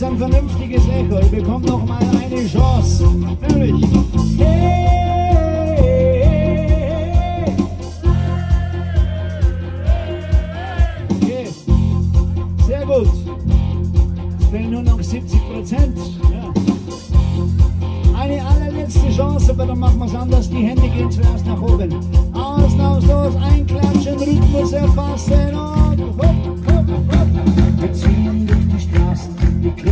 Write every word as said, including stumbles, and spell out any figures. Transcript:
ist ein vernünftiges Echo. Ihr bekommt noch mal eine Chance. Nämlich. Okay. Sehr gut. Es fehlen nur noch siebzig Prozent. Ja. Eine allerletzte Chance, aber dann machen wir es anders. Die Hände gehen zuerst nach oben. Ausnahmslos einklatschen, Rhythmus erfassen und hopp, hopp, hopp. Wir ziehen durch die Straßen, die